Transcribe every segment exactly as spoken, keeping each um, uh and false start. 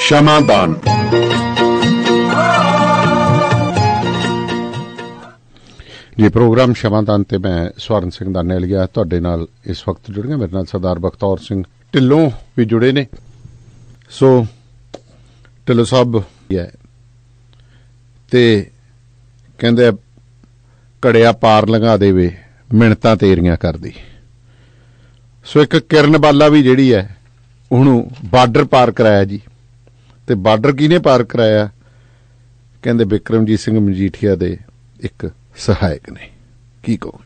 ਸ਼ਮਾਦਾਨ। ਜੀ ਪ੍ਰੋਗਰਾਮ ਸ਼ਮਾਦਾਨ ਤੇ ਮੈਂ ਸਵਰਨ ਸਿੰਘ ਦਾ ਨੇਲੀਆ ਤੁਹਾਡੇ ਨਾਲ ਇਸ ਵਕਤ ਜੁੜ ਗਿਆ। ਮੇਰੇ ਨਾਲ ਸਰਦਾਰ ਬਖਤੌਰ ਸਿੰਘ ਢਿੱਲੋਂ ਵੀ ਜੁੜੇ ਨੇ। ਸੋ ਢਿੱਲੋਂ ਸਾਹਿਬ ਹੈ ਤੇ ਕਹਿੰਦੇ ਘੜਿਆ ਪਾਰ ਲੰਘਾ ਦੇਵੇ ਮਿੰਨਤਾਂ ਤੇਰੀਆਂ ਕਰਦੀ। ਸੋ ਇੱਕ ਕਿਰਨ ਬਾਲਾ ਵੀ ਜਿਹੜੀ ਹੈ ਉਹਨੂੰ ਬਾਰਡਰ ਪਾਰ ਕਰਾਇਆ ਜੀ। ਤੇ ਬਾਰਡਰ ਕਿਹਨੇ ਪਾਰ ਕਰਾਇਆ? ਕਹਿੰਦੇ ਬਿਕਰਮਜੀਤ ਸਿੰਘ ਮਜੀਠੀਆ ਦੇ ਇੱਕ ਸਹਾਇਕ ਨੇ। ਕੀ ਕਹੋ?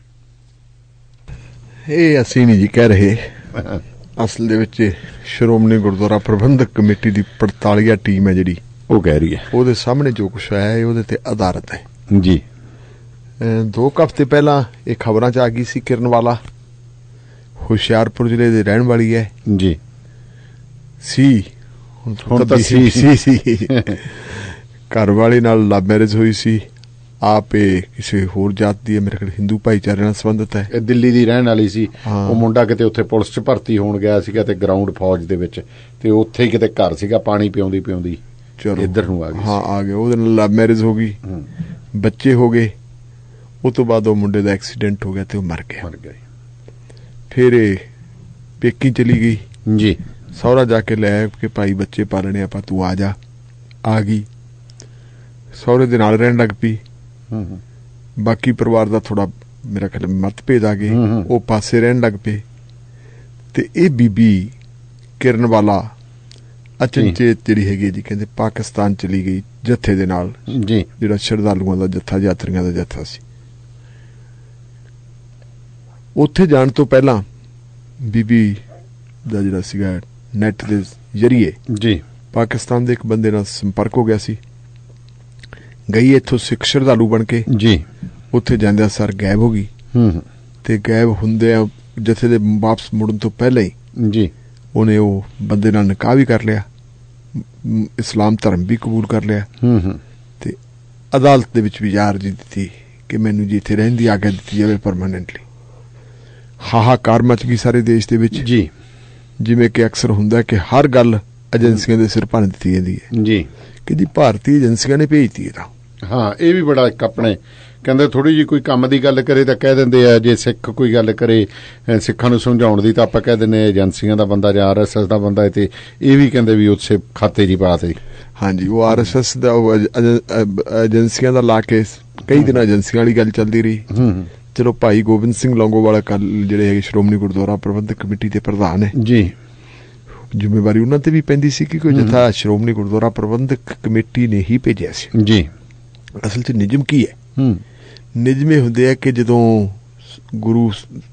ਇਹ ਅਸੀਂ ਨਹੀਂ ਜੀ ਕਹਿ ਰਹੇ, ਅਸਲ ਦੇ ਵਿੱਚ ਸ਼੍ਰੋਮਣੀ ਗੁਰਦੁਆਰਾ ਪ੍ਰਬੰਧਕ ਕਮੇਟੀ ਦੀ ਪੜਤਾਲੀਆ ਟੀਮ ਹੈ ਜਿਹੜੀ ਉਹ ਕਹਿ ਰਹੀ ਹੈ। ਉਹਦੇ ਸਾਹਮਣੇ ਜੋ ਕੁਛ ਹੋਇਆ ਹੈ ਉਹਦੇ ਤੇ ਆਧਾਰਿਤ ਹੈ ਜੀ। ਦੋ ਕੁ ਹਫ਼ਤੇ ਪਹਿਲਾਂ ਇਹ ਖਬਰਾਂ 'ਚ ਆ ਗਈ ਸੀ। ਕਿਰਨ ਵਾਲਾ ਹੁਸ਼ਿਆਰਪੁਰ ਜ਼ਿਲ੍ਹੇ ਦੇ ਰਹਿਣ ਵਾਲੀ ਹੈ ਜੀ। ਸੀ ਹੁਣ ਤਾਂ ਸੀ ਸੀ ਘਰ ਵਾਲੀ ਨਾਲ ਲਵ ਮੈਰਿਜ ਹੋਈ ਸੀ। ਆਪ ਇਹ ਕਿਸੇ ਹੋਰ ਜਾਤ ਦੀ ਹੈ, ਮੇਰੇ ਖਿਆਲ ਹਿੰਦੂ ਭਾਈਚਾਰੇ ਨਾਲ ਸੰਬੰਧਿਤ ਹੈ। ਇਹ ਦਿੱਲੀ ਦੀ ਰਹਿਣ ਵਾਲੀ ਸੀ। ਉਹ ਮੁੰਡਾ ਕਿਤੇ ਉੱਥੇ ਪੁਲਿਸ 'ਚ ਭਰਤੀ ਹੋਣ ਗਿਆ ਸੀਗਾ ਤੇ ਗਰਾਊਂਡ ਫੌਜ ਦੇ ਵਿੱਚ, ਤੇ ਉੱਥੇ ਹੀ ਕਿਤੇ ਘਰ ਸੀਗਾ, ਪਾਣੀ ਪਿਆਉਂਦੀ ਪਿਆਉਂਦੀ ਚਲੋ ਇੱਧਰ ਨੂੰ ਆ ਗਈ। ਹਾਂ ਆ ਗਏ। ਉਹਦੇ ਨਾਲ ਲਵ ਮੈਰਿਜ ਹੋ ਗਈ, ਬੱਚੇ ਹੋ ਗਏ। ਉਹ ਤੋਂ ਬਾਅਦ ਉਹ ਮੁੰਡੇ ਦਾ ਐਕਸੀਡੈਂਟ ਹੋ ਗਿਆ ਤੇ ਉਹ ਮਰ ਗਿਆ ਮਰ ਗਿਆ ਫਿਰ ਇਹ ਪੇਕੀ ਚਲੀ ਗਈ ਜੀ। ਸਹੁਰਾ ਜਾ ਕੇ ਲੈ ਕੇ ਭਾਈ ਬੱਚੇ ਪਾਲਣੇ ਆਪਾਂ, ਤੂੰ ਆ ਜਾ। ਆ ਗਈ, ਸਹੁਰੇ ਦੇ ਨਾਲ ਰਹਿਣ ਲੱਗ ਪਈ। ਬਾਕੀ ਪਰਿਵਾਰ ਦਾ ਥੋੜਾ ਮੇਰਾ ਖਿਆਲ ਮਤਭੇਦ ਆ ਗਏ, ਉਹ ਪਾਸੇ ਰਹਿਣ ਲੱਗ ਪਏ। ਤੇ ਇਹ ਬੀਬੀ ਕਿਰਨ ਵਾਲਾ ਅਚਨਚੇਤ ਜਿਹੜੀ ਹੈਗੀ ਜੀ, ਕਹਿੰਦੇ ਪਾਕਿਸਤਾਨ ਚਲੀ ਗਈ ਜੱਥੇ ਦੇ ਨਾਲ ਜੀ, ਜਿਹੜਾ ਸ਼ਰਧਾਲੂਆਂ ਦਾ ਜੱਥਾ, ਯਾਤਰੀਆਂ ਦਾ ਜੱਥਾ ਸੀ। ਉੱਥੇ ਜਾਣ ਤੋਂ ਪਹਿਲਾਂ ਬੀਬੀ ਦਾ ਜਿਹੜਾ ਸੀਗਾ ਨੈਟ ਦੇ ਜ਼ਰੀਏ ਜੀ ਪਾਕਿਸਤਾਨ ਦੇ ਇੱਕ ਬੰਦੇ ਨਾਲ ਸੰਪਰਕ ਹੋ ਗਿਆ ਸੀ। ਗਈ ਇੱਥੋਂ ਸਿੱਖ ਸ਼ਰਧਾਲੂ ਬਣ ਕੇ ਜੀ। ਉੱਥੇ ਜਾਂਦਿਆਂ ਸਾਰ ਗਾਇਬ ਹੋ ਗਈ। ਤੇ ਗਾਇਬ ਹੁੰਦਿਆਂ ਜਥੇ ਦੇ ਵਾਪਸ ਮੁੜਨ ਤੋਂ ਪਹਿਲਾਂ ਹੀ ਜੀ ਉਹਨੇ ਉਹ ਬੰਦੇ ਨਾਲ ਨਿਕਾਹ ਵੀ ਕਰ ਲਿਆ, ਇਸਲਾਮ ਧਰਮ ਵੀ ਕਬੂਲ ਕਰ ਲਿਆ। ਤੇ ਅਦਾਲਤ ਦੇ ਵਿੱਚ ਵੀ ਅਰਜ਼ੀ ਦਿੱਤੀ ਕਿ ਮੈਨੂੰ ਜੀ ਇੱਥੇ ਰਹਿਣ ਦੀ ਆਗਿਆ ਦਿੱਤੀ ਜਾਵੇ ਪਰਮਾਨੈਂਟਲੀ। ਹਾਹਾਕਾਰ ਮਚ ਗਈ ਸਾਰੇ ਦੇਸ਼ ਦੇ ਵਿੱਚ ਜੀ। ਜਿਵੇਂ ਕਿ ਅਕਸਰ ਹੁੰਦਾ ਕਿ ਹਰ ਗੱਲ ਏਜੰਸੀਆਂ ਦੇ ਸਿਰ ਭੰਨ ਦਿੱਤੀ ਜਾਂਦੀ ਹੈ ਜੀ ਕਿ ਜੀ ਭਾਰਤੀ ਏਜੰਸੀਆਂ ਨੇ ਭੇਜਤੀ ਹੈ। ਤਾਂ ਹਾਂ, ਇਹ ਵੀ ਬੜਾ ਇੱਕ ਆਪਣੇ ਕਹਿੰਦੇ ਥੋੜੀ ਜਿਹੀ ਕੋਈ ਕੰਮ ਦੀ ਗੱਲ ਕਰੇ ਤਾਂ ਕਹਿ ਦਿੰਦੇ ਆ, ਜੇ ਸਿੱਖ ਕੋਈ ਗੱਲ ਕਰੇ ਸਿੱਖਾਂ ਨੂੰ ਸਮਝਾਉਣ ਦੀ ਤਾਂ ਆਪਾਂ ਕਹਿ ਦਿੰਦੇ ਏਜੰਸੀਆਂ ਦਾ ਬੰਦਾ ਜਾਂ ਆਰ ਐਸ ਐਸ ਦਾ ਬੰਦਾ ਹੈ। ਤੇ ਇਹ ਵੀ ਕਹਿੰਦੇ ਵੀ ਉਸੇ ਖਾਤੇ ਜੀ ਪਾ ਤੇ ਹਾਂਜੀ ਉਹ ਆਰ ਐਸ ਐਸ ਦਾ ਏਜੰਸੀਆਂ ਦਾ ਲਾ ਕੇ ਕਈ ਦਿਨ ਏਜੰਸੀਆਂ ਵਾਲੀ ਗੱਲ ਚੱਲਦੀ ਰਹੀ। ਚਲੋ ਭਾਈ ਗੋਬਿੰਦ ਸਿੰਘ ਲੌਂਗੋਵਾਲਾ ਕੱਲ ਜਿਹੜੇ ਹੈਗੇ ਸ਼੍ਰੋਮਣੀ ਗੁਰਦੁਆਰਾ ਪ੍ਰਬੰਧਕ ਕਮੇਟੀ ਦੇ ਪ੍ਰਧਾਨ ਹੈ ਜੀ, ਜ਼ਿੰਮੇਵਾਰੀ ਉਹਨਾਂ ਤੇ ਵੀ ਪੈਂਦੀ ਸੀ ਕਿ ਕੋਈ ਜਥਾ ਸ਼੍ਰੋਮਣੀ ਗੁਰਦੁਆਰਾ ਪ੍ਰਬੰਧਕ ਕਮੇਟੀ ਨੇ ਹੀ ਭੇਜਿਆ ਸੀ ਜੀ। ਅਸਲ 'ਚ ਨਿਯਮ ਕੀ ਹੈ? ਨਿਯਮ ਇਹ ਹੁੰਦੇ ਆ ਕਿ ਜਦੋਂ ਗੁਰੂ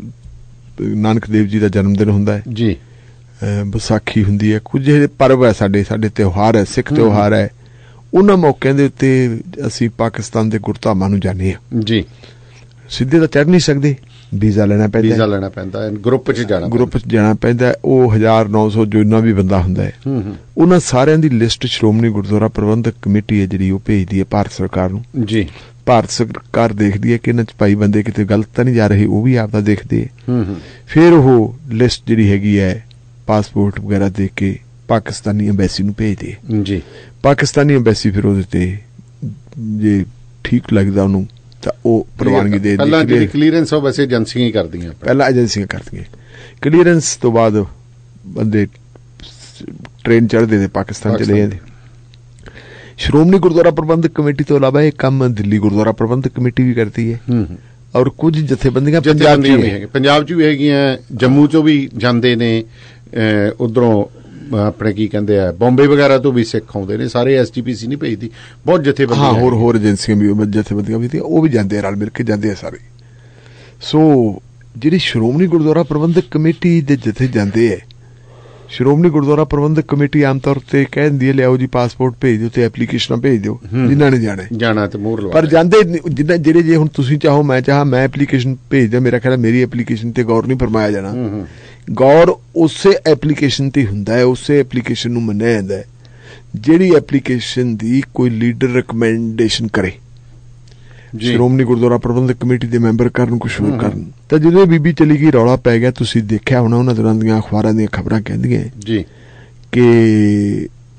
ਨਾਨਕ ਦੇਵ ਜੀ ਦਾ ਜਨਮ ਦਿਨ ਹੁੰਦਾ ਹੈ ਜੀ, ਵਿਸਾਖੀ ਹੁੰਦੀ ਹੈ, ਕੁਝ ਪਰਵ ਹੈ ਸਾਡੇ ਸਾਡੇ ਤਿਉਹਾਰ ਹੈ, ਸਿੱਖ ਤਿਉਹਾਰ ਹੈ, ਉਹਨਾਂ ਮੌਕਿਆਂ ਦੇ ਉੱਤੇ ਅਸੀਂ ਪਾਕਿਸਤਾਨ ਦੇ ਗੁਰਧਾਮਾਂ ਨੂੰ ਜਾਂਦੇ ਹਾਂ ਜੀ। ਸਿੱਧੇ ਤਾਂ ਚੜ ਨਹੀਂ ਸਕਦੇ, ਵੀਜ਼ਾ ਲੈਣਾ ਪੈਂਦਾ ਵੀਜ਼ਾ ਲੈਣਾ ਪੈਂਦਾ ਗਰੁੱਪ 'ਚ ਜਾਣਾ ਗਰੁੱਪ 'ਚ ਜਾਣਾ ਪੈਂਦਾ। ਉਹ ਹਜ਼ਾਰ ਨੌ ਸੌ ਜੋ ਇੰਨਾ ਵੀ ਬੰਦਾ ਹੁੰਦਾ ਹੈ, ਉਹਨਾਂ ਸਾਰਿਆਂ ਦੀ ਲਿਸਟ ਸ਼੍ਰੋਮਣੀ ਗੁਰਦੁਆਰਾ ਪ੍ਰਬੰਧਕ ਕਮੇਟੀ ਹੈ ਜਿਹੜੀ ਉਹ ਭੇਜਦੀ ਹੈ ਭਾਰਤ ਸਰਕਾਰ ਨੂੰ ਜੀ। ਭਾਰਤ ਸਰਕਾਰ ਦੇਖਦੀ ਹੈ ਕਿ ਇਹਨਾਂ 'ਚ ਭਾਈ ਬੰਦੇ ਕਿਤੇ ਗਲਤ ਤਾਂ ਨਹੀਂ ਜਾ ਰਹੇ, ਉਹ ਵੀ ਆਪਦਾ ਦੇਖਦੇ ਹੈ। ਫਿਰ ਉਹ ਲਿਸਟ ਜਿਹੜੀ ਹੈਗੀ ਹੈ ਪਾਸਪੋਰਟ ਵਗੈਰਾ ਦੇਖ ਕੇ ਪਾਕਿਸਤਾਨੀ ਅੰਬੈਸੀ ਨੂੰ ਭੇਜਦੇ ਹੈ ਜੀ। ਪਾਕਿਸਤਾਨੀ ਅੰਬੈਸੀ ਫਿਰ ਉਹਦੇ ਤੇ ਜੇ ਠੀਕ ਲੱਗਦਾ ਉਹਨੂੰ ਤਾਂ ਉਹ ਪ੍ਰਵਾਨਗੀ ਦੇ ਪਹਿਲਾਂ ਜਿਹੜੀ ਕਲੀਅਰੈਂਸ ਉਹ ਵੈਸੇ ਏਜੰਸੀਆਂ ਹੀ ਕਰਦੀਆਂ, ਪਹਿਲਾਂ ਏਜੰਸੀਆਂ ਕਰਦੀਆਂ। ਕਲੀਅਰੈਂਸ ਤੋਂ ਬਾਅਦ ਬੰਦੇ ਟ੍ਰੇਨ ਚੜ੍ਹਦੇ ਤੇ ਪਾਕਿਸਤਾਨ ਚਲੇ ਜਾਂਦੇ। ਸ਼੍ਰੋਮਣੀ ਗੁਰਦੁਆਰਾ ਪ੍ਰਬੰਧਕ ਕਮੇਟੀ ਤੋਂ ਇਲਾਵਾ ਇਹ ਕੰਮ ਦਿੱਲੀ ਗੁਰਦੁਆਰਾ ਪ੍ਰਬੰਧਕ ਕਮੇਟੀ ਵੀ ਕਰਦੀ ਹੈ ਔਰ ਕੁਝ ਜਥੇਬੰਦੀਆਂ ਪੰਜਾਬ ਚ ਵੀ ਹੈਗੀਆਂ ਪੰਜਾਬ ਚ ਵੀ ਹੈਗੀਆਂ, ਜੰਮੂ ਚੋਂ ਵੀ ਜਾਂਦੇ ਨੇ, ਉਧਰੋਂ ਆਪਣੇ ਕੀ ਕਹਿੰਦੇ ਆ ਬੰਬੇ ਵਗੈਰਾ ਤੋਂ ਵੀ ਸਿੱਖ ਆਉਂਦੇ ਨੇ। ਸਾਰੇ ਐਸ ਟੀ ਪੀ ਸੀ ਨਹੀਂ ਭੇਜਦੀ, ਬਹੁਤ ਜਥੇਬੰਦੀਆਂ ਹੋਰ ਹੋਰ ਏਜੰਸੀਆਂ ਵੀ ਜਥੇਬੰਦੀਆਂ ਵੀ ਉਹ ਵੀ ਜਾਂਦੇ ਆ, ਰਲ ਮਿਲ ਕੇ ਜਾਂਦੇ ਆ ਸਾਰੇ। ਸੋ ਜਿਹੜੀ ਸ਼੍ਰੋਮਣੀ ਗੁਰਦੁਆਰਾ ਪ੍ਰਬੰਧਕ ਕਮੇਟੀ ਦੇ ਜਥੇ ਜਾਂਦੇ ਹੈ, ਸ਼੍ਰੋਮਣੀ ਗੁਰਦੁਆਰਾ ਪ੍ਰਬੰਧਕ ਕਮੇਟੀ ਆਮ ਤੌਰ ਤੇ ਕਹਿ ਦਿੰਦੀ ਹੈ ਲਿਆਓ ਜੀ ਪਾਸਪੋਰਟ ਭੇਜ ਦਿਓ ਤੇ ਐਪਲੀਕੇਸ਼ਨਾਂ ਭੇਜ ਦਿਓ ਜਿਨ੍ਹਾਂ ਨੇ ਜਾਣਾ ਜਾਣਾ ਤੇ ਮੋਹਰ ਲਵਾ, ਪਰ ਜਾਂਦੇ ਜਿੱਦਾਂ ਜਿਹੜੇ ਜੇ ਹੁਣ ਤੁਸੀਂ ਚਾਹੋ ਮੈਂ ਚਾਹਾਂ ਮੈਂ ਐਪਲੀਕੇਸ਼ਨ ਭੇਜ ਦਿਆਂ, ਮੇਰਾ ਖਿਆਲ ਮੇਰੀ ਐਪਲੀਕੇਸ਼ਨ ਤੇ ਗੌਰ ਨਹੀਂ ਫਰਮਾਇਆ ਜਾਣਾ। ਗੌਰ ਉਸੇ ਐਪਲੀਕੇਸ਼ਨ ਤੇ ਹੁੰਦਾ ਹੈ, ਉਸੇ ਐਪਲੀਕੇਸ਼ਨ ਨੂੰ ਮੰਨਿਆ ਜਾਂਦਾ ਹੈ ਜਿਹੜੀ ਐਪਲੀਕੇਸ਼ਨ ਦੀ ਕੋਈ ਲੀਡਰ ਰਿਕਮੈਂਡੇਸ਼ਨ ਕਰੇ। ਸ਼੍ਰੋਮਣੀ ਗੁਰਦੁਆਰਾ ਪ੍ਰਬੰਧਕ ਕਮੇਟੀ ਦੇ ਮੈਂਬਰ ਕਰਨ ਕੁਛ ਹੋਰ ਕਰਨ। ਤਾਂ ਜਦੋਂ ਬੀਬੀ ਚਲੀ ਗਈ ਰੌਲਾ ਪੈ ਗਿਆ, ਤੁਸੀਂ ਦੇਖਿਆ ਹੋਣਾ ਉਹਨਾਂ ਦਿਨਾਂ ਦੀਆਂ ਅਖਬਾਰਾਂ ਦੀਆਂ ਖਬਰਾਂ ਕਹਿੰਦੀਆਂ ਜੀ ਕਿ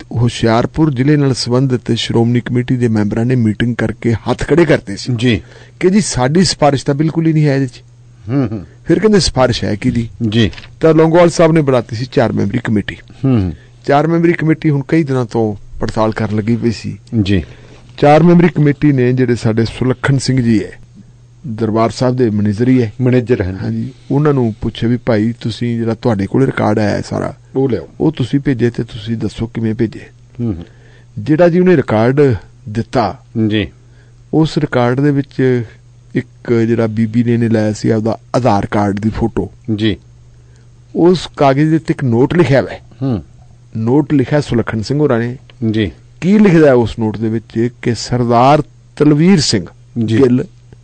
ਹੁਸ਼ਿਆਰਪੁਰ ਜ਼ਿਲ੍ਹੇ ਨਾਲ ਸੰਬੰਧਿਤ ਸ਼੍ਰੋਮਣੀ ਕਮੇਟੀ ਦੇ ਮੈਂਬਰਾਂ ਨੇ ਮੀਟਿੰਗ ਕਰਕੇ ਹੱਥ ਖੜੇ ਕਰਤੇ ਸੀ ਜੀ ਕਿ ਜੀ ਸਾਡੀ ਸਿਫਾਰਿਸ਼ ਤਾਂ ਬਿਲਕੁਲ ਹੀ ਨਹੀਂ ਹੈ ਇਹਦੇ 'ਚ। ਹੂੰ ਹੂੰ ਫਿਰ ਕਹਿੰਦੇ ਸਿਫਾਰਿਸ਼ ਹੈ ਕਿ ਜੀ ਜੀ ਤਾਂ ਲੌਂਗੋਵਾਲ ਸਾਹਿਬ ਨੇ ਬੁਲਾਤੀ ਸੀ ਚਾਰ ਮੈਂਬਰੀ ਕਮੇਟੀ। ਹੂੰ ਚਾਰ ਮੈਂਬਰੀ ਕਮੇਟੀ ਹੁਣ ਕਈ ਦਿਨਾਂ ਤੋਂ ਪੜਤਾਲ ਕਰਨ ਲੱਗੀ ਪਈ ਸੀ ਜੀ। ਚਾਰ ਮੈਂਬਰੀ ਕਮੇਟੀ ਨੇ ਜਿਹੜੇ ਸਾਡੇ ਸੁਲੱਖਣ ਸਿੰਘ ਜੀ ਹੈ ਦਰਬਾਰ ਸਾਹਿਬ ਦੇ ਮੈਨੇਜਰ ਹੀ ਹੈ ਮੈਨੇਜਰ ਹਨ ਹਾਂਜੀ, ਉਹਨਾਂ ਨੂੰ ਪੁੱਛੇ ਵੀ ਭਾਈ ਤੁਸੀਂ ਜਿਹੜਾ ਤੁਹਾਡੇ ਕੋਲ ਰਿਕਾਰਡ ਆਇਆ ਸਾਰਾ ਉਹ ਲਿਆਓ, ਉਹ ਤੁਸੀਂ ਭੇਜੇ ਤੇ ਤੁਸੀਂ ਦੱਸੋ ਕਿਵੇਂ ਭੇਜੇ। ਹੂੰ ਜਿਹੜਾ ਜੀ ਉਹਨੇ ਰਿਕਾਰਡ ਦਿੱਤਾ ਜੀ ਉਸ ਰਿਕਾਰਡ ਦੇ ਵਿੱਚ ਇੱਕ ਜਿਹੜਾ ਬੀਬੀ ਨੇ ਨੇ ਲਾਇਆ ਸੀ ਆਪਦਾ ਆਧਾਰ ਕਾਰਡ ਦੀ ਫੋਟੋ ਜੀ, ਉਸ ਕਾਗਜ਼ ਦੇ ਉੱਤੇ ਇੱਕ ਨੋਟ ਲਿਖਿਆ ਹੋਇਆ। ਹੂੰ ਨੋਟ ਲਿਖਿਆ ਸੁਲੱਖਣ ਸਿੰਘ ਹੋਰਾਂ ਨੇ ਜੀ। ਕੀ ਲਿਖਦਾ ਉਸ ਨੋਟ ਦੇ ਵਿੱਚ ਕਿ ਸਰਦਾਰ ਤਲਵੀਰ ਸਿੰਘ ਗਿੱਲ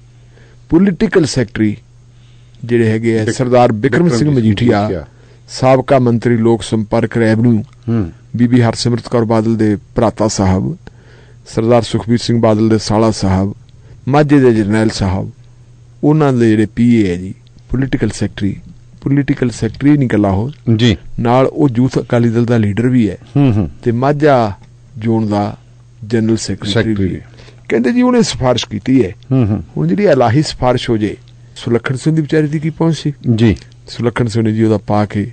ਪੋਲੀਟੀਕਲ ਸੈਕਟਰੀ ਜਿਹੜੇ ਹੈਗੇ ਆ ਸਰਦਾਰ ਬਿਕਰਮ ਸਿੰਘ ਮਜੀਠੀਆ ਸਾਬਕਾ ਮੰਤਰੀ ਲੋਕ ਸੰਪਰਕ ਰੈਵਨਿਊ, ਬੀਬੀ ਹਰਸਿਮਰਤ ਕੌਰ ਬਾਦਲ ਦੇ ਭਰਾਤਾ ਸਾਹਿਬ, ਸਰਦਾਰ ਸੁਖਬੀਰ ਸਿੰਘ ਬਾਦਲ ਦੇ ਸਾਲਾ ਸਾਹਿਬ, ਮਾਝੇ ਦੇ ਜਰਨੈਲ ਸਾਹਿਬ, ਉਹਨਾਂ ਦੇ ਜਿਹੜੇ ਪੀਏ ਹੈ ਜੀ ਪੋਲੀਟੀਕਲ ਸੈਕਟਰੀ। ਪੋਲੀਟੀਕਲ ਸੈਕਟਰੀ ਨਹੀਂ ਕੱਲਾ ਉਹ ਜੀ, ਨਾਲ ਉਹ ਯੂਥ ਅਕਾਲੀ ਦਲ ਦਾ ਲੀਡਰ ਵੀ ਹੈ ਤੇ ਮਾਝਾ ਜ਼ੋਨ ਦਾ ਜਨਰਲ ਸੈਕਟਰੀ ਵੀ। ਕਹਿੰਦੇ ਜੀ ਉਹਨੇ ਸਿਫਾਰਿਸ਼ ਕੀਤੀ ਹੈ। ਹੁਣ ਜਿਹੜੀ ਇਲਾਹੀ ਸਿਫਾਰਿਸ਼ ਹੋ ਜੇ, ਸੁਲੱਖਣ ਸਿੰਘ ਦੀ ਵਿਚਾਰੀ ਦੀ ਕੀ ਪਹੁੰਚ ਸੀ ਜੀ। ਸੁਲੱਖਣ ਸਿੰਘ ਨੇ ਜੀ ਉਹਦਾ ਪਾ ਕੇ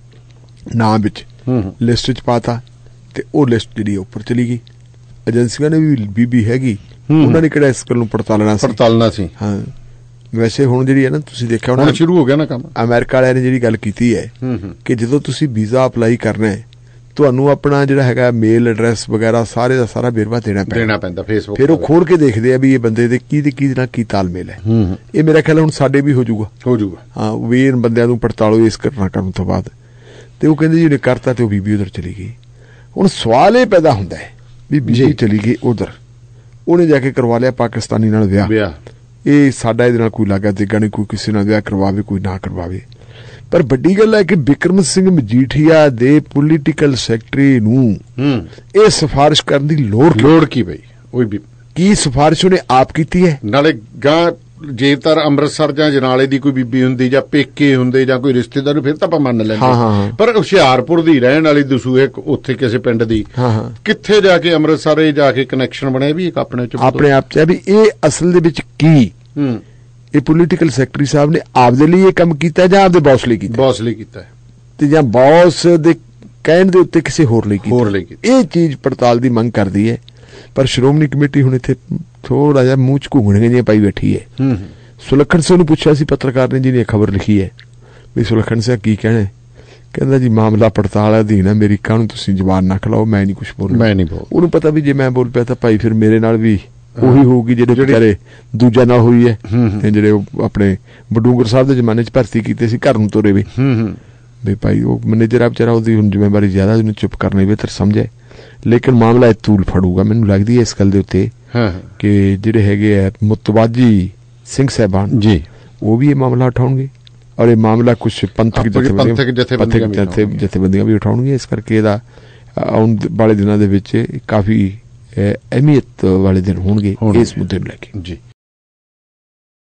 ਨਾਂ ਵਿੱਚ ਲਿਸਟ ਚ ਪਾਤਾ ਤੇ ਉਹ ਲਿਸਟ ਜਿਹੜੀ ਉੱਪਰ ਚਲੀ ਗਈ। ਏਜੰਸੀਆਂ ਨੇ ਵੀ ਬੀਬੀ ਹੈਗੀ, ਉਹਨਾਂ ਨੇ ਕਿਹੜਾ ਇਸ ਗੱਲ ਨੂੰ ਪੜਤਾਲਣਾ ਸੀ ਪੜਤਾਲਣਾ ਸੀ ਹਾਂ। ਵੈਸੇ ਹੁਣ ਜਿਹੜੀ ਹੈ ਨਾ ਤੁਸੀਂ ਦੇਖਿਆ ਹੁਣ ਸ਼ੁਰੂ ਹੋ ਗਿਆ ਨਾ ਕੰਮ। ਅਮਰੀਕਾ ਵਾਲਿਆਂ ਨੇ ਜਿਹੜੀ ਗੱਲ ਕੀਤੀ ਹੈ ਕਿ ਜਦੋਂ ਤੁਸੀਂ ਵੀਜ਼ਾ ਅਪਲਾਈ ਕਰਨਾ ਹੈ ਤੁਹਾਨੂੰ ਆਪਣਾ ਜਿਹੜਾ ਹੈਗਾ ਮੇਲ ਐਡਰੈਸ ਵਗੈਰਾ ਸਾਰੇ ਦਾ ਸਾਰਾ ਵੇਰਵਾ ਦੇਣਾ ਪੈਂਦਾ ਦੇਣਾ ਪੈਂਦਾ ਫੇਸਬੁੱਕ। ਫਿਰ ਉਹ ਖੋਲ ਕੇ ਦੇਖਦੇ ਆ ਵੀ ਇਹ ਬੰਦੇ ਦੇ ਕੀ ਤੇ ਕੀ ਨਾਲ ਕੀ ਤਾਲਮੇਲ ਹੈ। ਇਹ ਮੇਰਾ ਖਿਆਲ ਹੁਣ ਸਾਡੇ ਵੀ ਹੋ ਜਾਊਗਾ ਹੋ ਜਾਊਗਾ ਹਾਂ ਵੀ ਇਹਨਾਂ ਬੰਦਿਆਂ ਨੂੰ ਪੜਤਾਲੋ ਇਸ ਕਰਨਾ ਕਰਨ ਤੋਂ ਬਾਅਦ। ਤੇ ਉਹ ਕਹਿੰਦੇ ਜੀ ਉਹਨੇ ਕਰਤਾ ਤੇ ਉਹ ਬੀਬੀ ਉਧਰ ਚਲੀ ਗਈ। ਹੁਣ ਸਵਾਲ ਇਹ ਪੈਦਾ ਹੁੰਦਾ ਹੈ ਵੀ ਬੀਬੀ ਚਲੀ ਗਈ ਉਧਰ, ਉਹਨੇ ਜਾ ਕੇ ਕਰਵਾ ਲਿਆ ਪਾਕਿਸਤਾਨੀ ਨਾਲ ਵਿਆਹ। ਇਹ ਸਾਡਾ ਇਹਦੇ ਨਾਲ ਕੋਈ ਲਾਗਾ ਦੇਗਾ ਨਹੀਂ, ਕੋਈ ਕਿਸੇ ਨਾਲ ਵਿਆਹ ਕਰਵਾਵੇ ਕੋਈ ਨਾ ਕਰਵਾਵੇ। ਪਰ ਵੱਡੀ ਗੱਲ ਹੈ ਕਿ ਬਿਕਰਮ ਸਿੰਘ ਮਜੀਠੀਆ ਦੇ ਪੋਲੀਟੀਕਲ ਸੈਕਟਰੀ ਨੂੰ ਇਹ ਸਿਫਾਰਿਸ਼ ਕਰਨ ਦੀ ਲੋੜ ਲੋੜ ਕੀ ਪਈ? ਉਹ ਵੀ ਕੀ ਸਿਫਾਰਿਸ਼ ਉਹਨੇ ਆਪ ਕੀਤੀ ਹੈ? ਨਾਲੇ ਗਾਂ ਜੇਤਰ ਅੰਮ੍ਰਿਤਸਰ ਜਾਂ ਜਨਾਲੇ ਦੀ ਕੋਈ ਬੀਬੀ ਹੁੰਦੀ ਜਾਂ ਪੇਕੇ ਹੁੰਦੇ ਜਾਂ ਕੋਈ ਰਿਸ਼ਤੇਦਾਰ ਫਿਰ ਤਾਂ ਆਪਾਂ ਮੰਨ ਲੈਂਦੇ, ਪਰ ਹੁਸ਼ਿਆਰਪੁਰ ਦੀ ਰਹਿਣ ਵਾਲੀ ਦਸੂਹੇ ਉੱਥੇ ਕਿਸੇ ਪਿੰਡ ਦੀ ਕਿੱਥੇ ਜਾ ਕੇ ਅੰਮ੍ਰਿਤਸਰ ਜਾ ਕੇ ਕਨੈਕਸ਼ਨ ਬਣਿਆ ਵੀ ਇੱਕ ਆਪਣੇ ਚ ਆਪਣੇ ਆਪ ਚ ਵੀ ਇਹ ਅਸਲ ਦੇ ਵਿੱਚ ਕੀ ਇਹ ਪੋਲੀਟੀਕਲ ਸੈਕਟਰੀ ਸਾਹਿਬ ਨੇ ਆਪਦੇ ਲਈ ਇਹ ਕੰਮ ਕੀਤਾ ਜਾਂ ਆਪਦੇ ਬੌਸ ਲਈ ਕੀਤਾ? ਬੌਸ ਲਈ ਕੀਤਾ ਤੇ ਜਾਂ ਬੌਸ ਦੇ ਕਹਿਣ ਦੇ ਉੱਤੇ ਕਿਸੇ ਹੋਰ ਲਈ ਕੀਤਾ? ਹੋਰ ਲਈ ਕੀਤਾ। ਇਹ ਚੀਜ਼ ਪੜਤਾਲ ਦੀ ਮੰਗ ਕਰਦੀ ਹੈ। ਪਰ ਸ਼੍ਰੋਮਣੀ ਕਮੇਟੀ ਹੁਣ ਇੱਥੇ ਥੋੜਾ ਜਿਹਾ ਮੂੰਹ ਚ ਘੁੰਗਣੀਆਂ ਜਿਹੀਆਂ ਪਾਈ ਬੈਠੀ ਹੈ। ਸੁਲੱਖਣ ਸਿੰਘ ਨੂੰ ਪੁੱਛਿਆ ਸੀ ਪੱਤਰਕਾਰ ਨੇ ਜਿਹਨੇ ਖਬਰ ਲਿਖੀ ਹੈ ਵੀ ਸੁਲੱਖਣ ਸਿੰਘ ਕੀ ਕਹਿਣਾ, ਕਹਿੰਦਾ ਜੀ ਮਾਮਲਾ ਪੜਤਾਲ ਅਧੀਨ ਹੈ, ਮੇਰੀ ਕਾਹਨੂੰ ਤੁਸੀਂ ਜ਼ਬਾਨ ਨਾ ਖਲਾਓ, ਮੈਂ ਨਹੀਂ ਕੁਛ ਬੋਲਣਾ। ਮੈਂ ਨਹੀਂ ਬੋਲ ਉਹਨੂੰ ਪਤਾ ਵੀ ਜੇ ਮੈਂ ਬੋਲ ਪਿਆ ਤਾਂ ਭਾਈ ਫਿਰ ਮੇਰੇ ਨਾਲ ਵੀ ਉਹੀ ਹੋਊਗੀ ਜਿਹੜੇ ਵਿਚਾਰੇ ਦੂਜਾ ਨਾਲ ਹੋਈ ਹੈ। ਜਿਹੜੇ ਆਪਣੇ ਬਡੂੰਗਰ ਸਾਹਿਬ ਦੇ ਜ਼ਮਾਨੇ ਚ ਭਰਤੀ ਕੀਤੇ ਸੀ ਘਰ ਨੂੰ ਤੋਰੇ ਵੀ ਵੀ ਭਾਈ ਉਹ ਮੈਨੇਜਰ ਆ ਵਿਚਾਰਾ, ਉਹਦੀ ਹੁਣ ਜ਼ਿੰਮੇਵਾਰੀ ਜ਼ਿਆਦਾ, ਉਹਨੂੰ ਚੁੱਪ ਕਰਨਾ ਬਿਹਤਰ ਸਮਝੇ। ਲੇਕਿਨ ਮਾਮਲਾ ਇਹ ਤੂਲ ਫੜੂਗਾ ਮੈਨੂੰ ਲੱਗਦੀ ਹੈ ਇਸ ਗੱਲ ਦੇ ਉੱਤੇ ਕਿ ਜਿਹੜੇ ਹੈਗੇ ਆ ਮੁਤਵਾਜੀ ਸਿੰਘ ਸਾਹਿਬਾਨ ਜੀ ਉਹ ਵੀ ਇਹ ਮਾਮਲਾ ਉਠਾਉਣਗੇ ਔਰ ਇਹ ਮਾਮਲਾ ਕੁਛ ਪੰਥਕ ਜਥੇਬੰਦੀਆਂ ਵੀ ਉਠਾਉਣਗੀਆਂ। ਇਸ ਕਰਕੇ ਇਹਦਾ ਆਉਣ ਵਾਲੇ ਦਿਨਾਂ ਦੇ ਵਿੱਚ ਕਾਫੀ ਅਹਿਮੀਅਤ ਵਾਲੇ ਦਿਨ ਹੋਣਗੇ ਇਸ ਮੁੱਦੇ ਨੂੰ ਲੈ ਕੇ ਜੀ।